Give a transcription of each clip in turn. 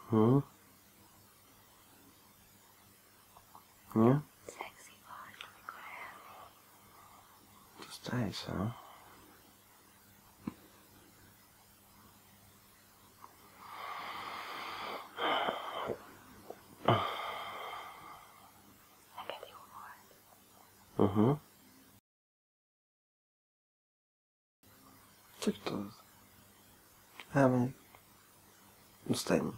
Ja? Szexi vagy, amikor Azt elhiszem. neked jó volt. Csak tudod. Elmegyek. Azt ennyi.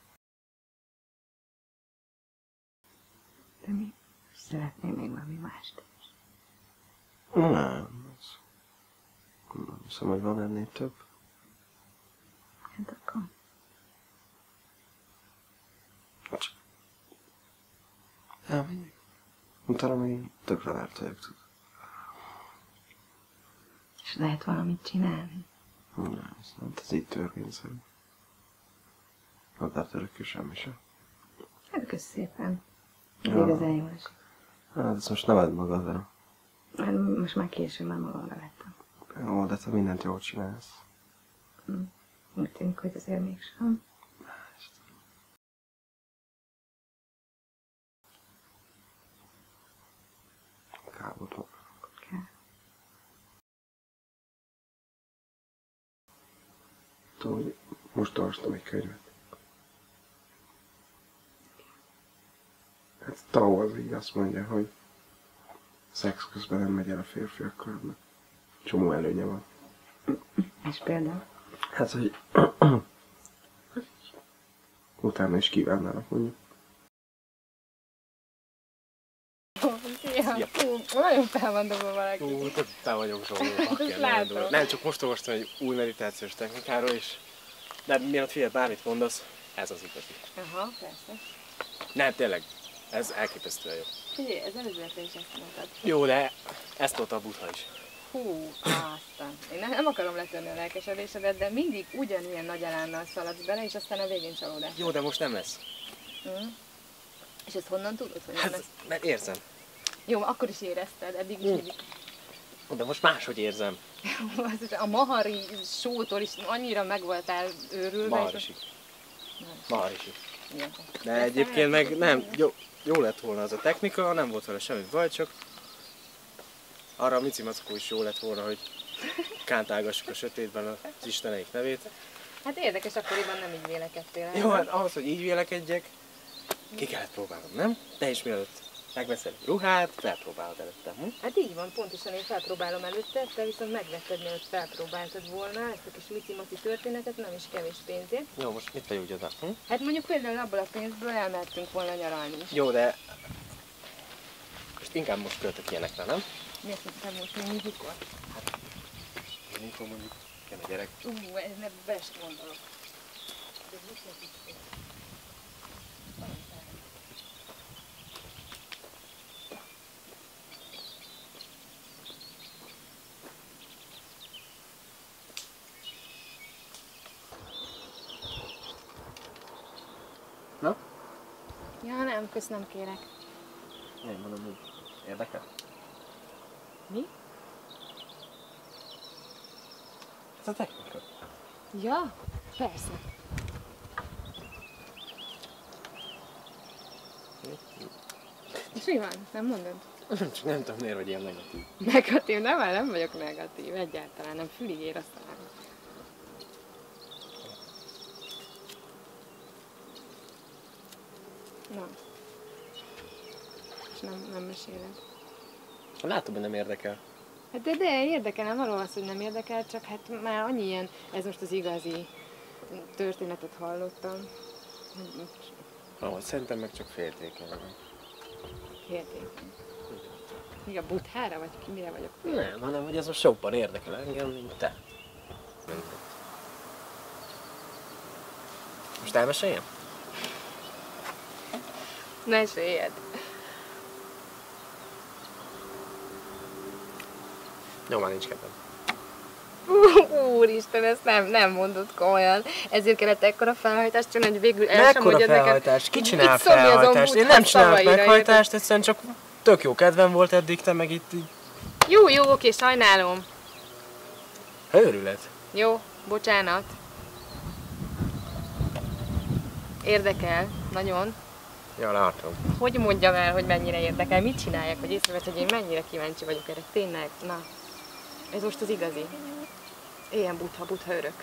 De mi szeretnél még valami mást is? Nem. Nem hiszem, hogy van ennél több. Hát akkor? Csak elmegyek. Utána még tökre várt vagyok, tudod. És lehet valamit csinálni? Nem, ez így törvényszerű. Adát örökül semmi sem. Hát kösz szépen. Ez Ja. igazán jó esik. Hát ezt most nem add magadra. Hát most már később már magamra vettem. Jó, de te mindent jól csinálsz. Úgy tűnik, hogy azért mégsem. Károd van. Kár. Tudod, most olvastam egy könyvet. Hát Tao az így azt mondja, hogy szex közben nem megy el a férfiakkal, mert csomó előnye van. És például? Hát, hogy utána is kívánnának, mondjuk. Szia! Nagyon fel van dobva valaki. Totál vagyok Zsoló. látom. Nem, csak most olvastam egy új meditációs technikáról is. De miatt figyelj, bármit mondasz, ez az igazi. Aha, persze. Nem, tényleg, ez elképesztően jó. Figyelj, ez előzőletre is ezt mondtad. Jó, de ezt tolta a Buddha is. Hú, aztán. Én nem akarom letörni a lelkesedésedet, de mindig ugyanilyen nagy elánnal szaladsz bele, és aztán a végén csalódás. Jó, de most nem lesz. És ezt honnan tudod, hogy nem Hát, lesz? mert érzem. Jó, akkor is érezted, eddig is mindig. De most máshogy érzem. A Mahari sótól is annyira meg voltál őrülve. Maharisi. Maharisi. Igen. De egyébként meg nem, jó lett volna az a technika, nem volt vele semmi baj, csak arra a Mici Mackó is jó lett volna, hogy kántálgassuk a sötétben az isteneik nevét. Hát érdekes, akkoriban nem így vélekedtél. Jó, hát ahhoz, hogy így vélekedjek, ki kellett próbálnom, nem? Te is mielőtt megveszel egy ruhát, felpróbálod előtte. Hát így van, pontosan én felpróbálom előtte, te viszont megvetted, mielőtt felpróbáltad volna ezt a kis Mici-Maci történetet, nem is kevés pénzért. Jó, most mit tegyük oda? Hát mondjuk például abból a pénzből elmehettünk volna nyaralni is. Jó, de most inkább most költök ilyenekre, nem? Miért mondtad most még mikor? Mikor mondjuk jön a gyerek. Ez ne best gondolok. Ez mit jelent? Na? Ja, nem, kösz, nem kérek. Én mondom, hogy érdekel? Mi? Ez a technika. Ja, persze. És mi van? Nem mondod? Csak nem tudom miért vagy ilyen negatív. Negatív? Nem vagyok negatív, egyáltalán nem. Fülig ér aztán. Na. És nem meséled. Látom, hogy nem érdekel. Hát de érdekel, nem arról az, hogy nem érdekel, csak hát már annyi ilyen, ez most az igazi történetet hallottam. Szerintem meg csak féltékeny. Féltékeny. Mi a Buddhára, vagy mire vagyok? Nem, hanem hogy ez most jobban érdekel engem, mint te. Most elmeséljem? Meséljed. Jó, már nincs kedvem. Úristen, ezt nem mondod komolyan. Ezért kellett ekkora felhajtást csinálni, hogy végül el sem mondjad nekem. Felhajtást? Ki csinál felhajtást? Én nem csinálok meghajtást, egyszerűen csak tök jó kedvem volt eddig, te meg itt így... Jó, oké, sajnálom. Őrület. Jó, bocsánat. Érdekel, nagyon. Ja, látom. Hogy mondjam el, hogy mennyire érdekel, mit csinálják, hogy észrevett, hogy én mennyire kíváncsi vagyok erre. Tényleg, na, ez most az igazi. Ilyen butha örök.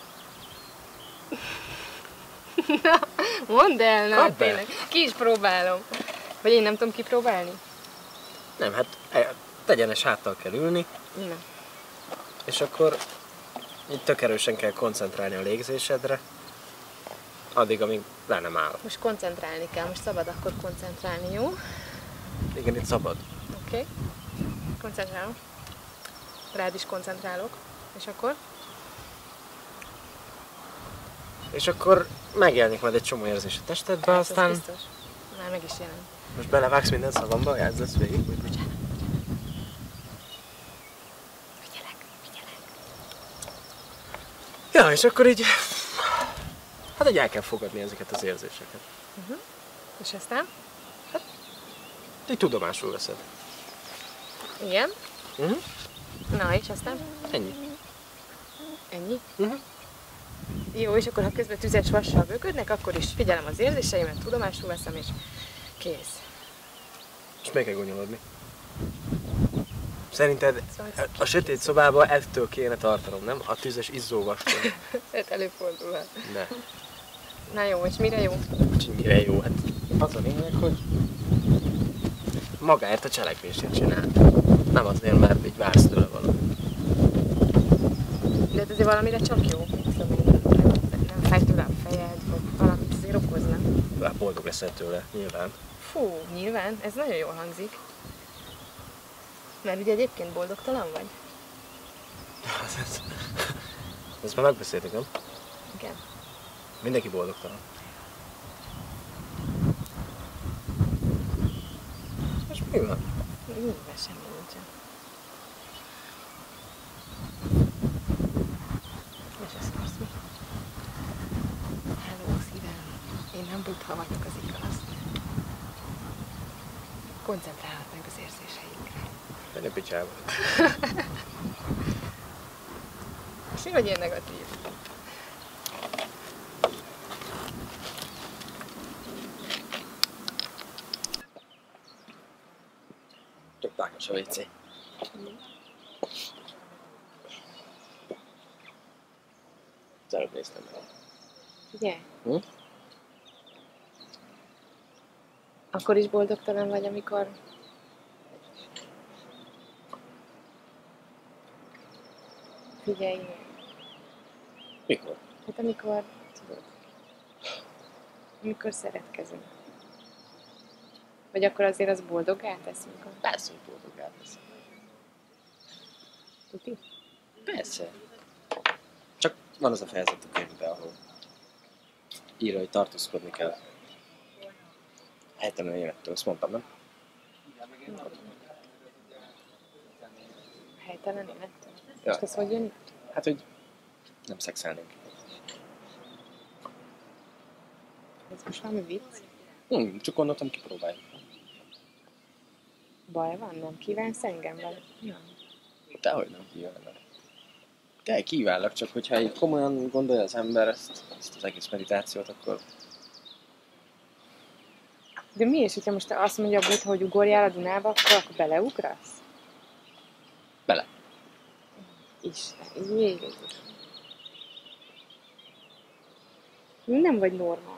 Na, mondd el, na, Kapd be. tényleg. Ki is próbálom. Vagy én nem tudom kipróbálni? Nem, hát tegyenes háttal kell ülni, Na. és akkor így tök erősen kell koncentrálni a légzésedre, addig, amíg le nem áll. Most koncentrálni kell, most szabad akkor koncentrálni, jó? Igen, itt szabad. Oké. Koncentrálok. Rád is koncentrálok. És akkor? És akkor megjelenik majd egy csomó érzés a testedbe, Ez aztán biztos. Már meg is jelent. most belevágsz minden szavamba, játszesz végig. Figyelek. Ja, és akkor így, hát így el kell fogadni ezeket az érzéseket. És aztán? Így tudomásul veszed. Igen. Uh-huh. Na, és aztán? Ennyi. Ennyi? Uh-huh. Jó, és akkor ha közben tüzes vassal böködnek, akkor is figyelem az érzéseimet, tudomásul veszem, és kész. És meg kell gonyolodni. Szerinted Szóval a sötét szobába ettől kéne tartanom, nem? A tüzes izzóvastól. ez előfordulhat. Ne. Na jó, és mire jó? Úgyhogy mire jó? Hát az a lényeg, hogy magáért a cselekvését csináld. Nem azért, mert így vársz tőle valamit. De hát azért valamire csak jó. Szóval nem fáj tőle a fejed, vagy valamit azért okozna. Hát boldog leszel tőle, nyilván. Fú, nyilván, ez nagyon jól hangzik. Mert ugye egyébként boldogtalan vagy? Ezt már megbeszéltük, nem? Igen. Mindenki boldogtalan. És mi van? Nyilván semmi nincsen. És ezt akarsz mi? Hello, szívem. Én nem butha vagyok, az igaz. Koncentrálhat meg az érzéseinkre. Menj a picsába. És mi vagy ilyen negatív? Csak tágas a WC. Az előbb néztem el. Ugye? Hm? Akkor is boldogtalan vagy, amikor... Figyelj, Mikor? hát amikor, tudod, amikor szeretkezünk. Vagy akkor azért az boldoggá tesz, mikor... Persze, hogy boldoggá tesz. Tuti? Persze. Csak van az a fejezet a könyvben, ahol írja, hogy tartózkodni kell. Helytelen élettől, azt mondtam, nem? Helytelen élettől? Ja. Most ez hogy jön itt? Hát, hogy nem szexelnénk. Ez most valami vicc? Csak gondoltam, kipróbáljuk. Baj van? Nem kívánsz engem vele? Nem. Dehogy nem kívánlak. De kívánlak, csak hogyha így komolyan gondolja az ember ezt az egész meditációt, akkor De mi is, hogyha most azt mondja a Buddha, hogy ugorjál a Dunába, akkor beleugrasz? bele. Isten, Jézus. Nem vagy normális.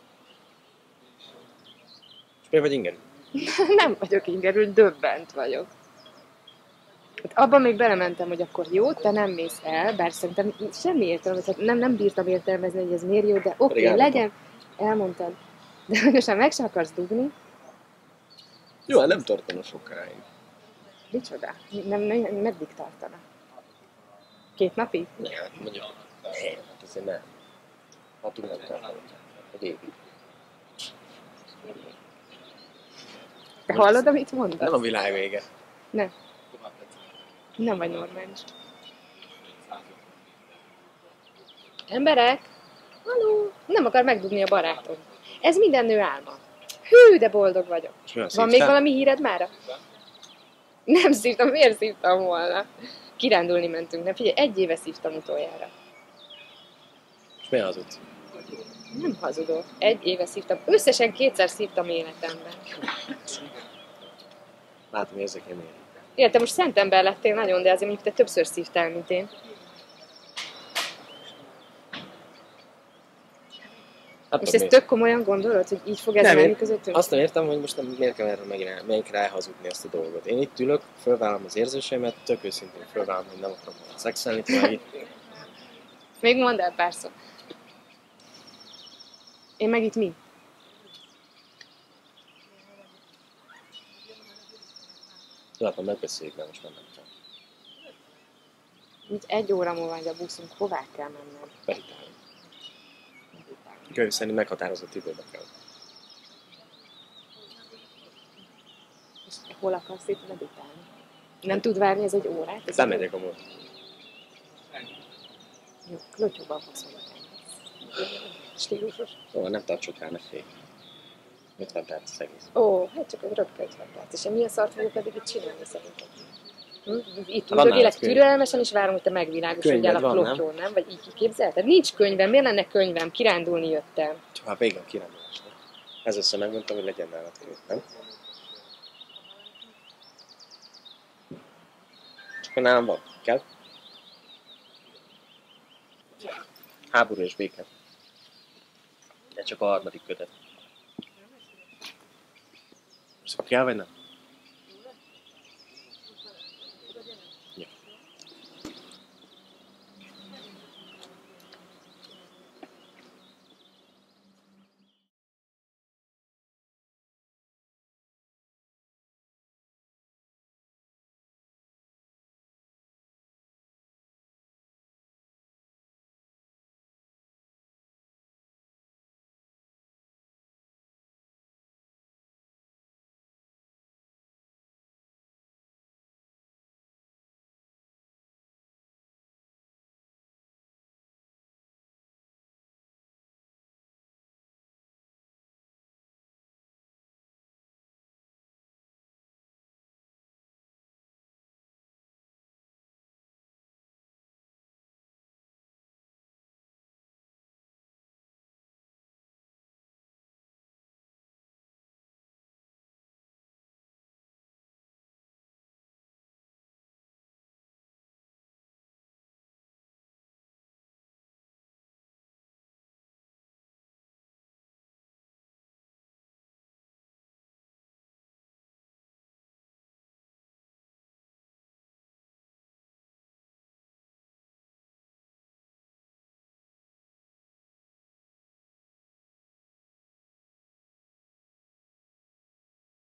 És miért vagy ingerű? Nem vagyok ingerült, döbbent vagyok. Hát abban még belementem, hogy akkor jó, te nem mész el, bár szerintem semmi értelme, tehát nem bírtam értelmezni, hogy ez miért jó, de oké, elmondtam. legyen, elmondtad. De most már meg sem akarsz dugni, Jó, hát nem tartana sokáig. micsoda? Meddig tartana? 2 napig? Ne, hát mondjuk, hát azért nem. Hát úgy nem tartana. Egy évig. Te hallod, amit Nem mondasz? a világ vége. Nem. Nem vagy normális. Emberek! Halló! Nem akar megdugni a barátom. Ez minden nő álma. Hű, de boldog vagyok. És mi a Van még szívtál? valami híred mára? Nem szívtam, miért szívtam volna? Kirándulni mentünk, nem figyelj, 1 éve szívtam utoljára. És mi az ott? Nem hazudok. 1 éve szívtam. Összesen 2-szer szívtam életemben. Látom, érzek én miért. Igen, te most szent ember lettél nagyon, de azért mondjuk te többször szívtál, mint én. Hát Most ezt tök komolyan gondolod, hogy így fog ez nem, menni én közöttünk? azt nem értem, hogy most nem, miért kell erről megint elhazudni ezt a dolgot. Én itt ülök, fölvállalom az érzéseimet, tök őszintén fölvállalom, hogy nem akarom volna szexelni tovább. Még mondd el pár szó. Én meg itt mi? Látom, megbeszéljük, de most nem kell. Mint 1 óra múlva van a buszunk, hová kell mennem? Meditálni. Könyv szerint meghatározott időbe kell. És hol akarsz itt meditálni? Nem tud várni ez 1 órát? Ez Nem megyek amúgy. Jó, klotyóban faszom. Stílusos. Szóval nem tartsuk rá neki. 50 perc az egész. Ó, hát csak egy röpke 50 perc. És én milyen szart fogok pedig itt csinálni szerintem? Itt Van ülök, élek könyv. türelmesen, és várom, hogy te megvilágosodjál a Könyved van, klotyón, nem? Vagy így képzelted? Nincs könyvem, miért lenne könyvem? Kirándulni jöttem. Hát végén kirándulásnak. Ez össze megmondtam, hogy legyen nálad könyv, nem? Csak a nálam van. Kell? Háború és béke. De csak a 3. kötet. Most kell vagy nem?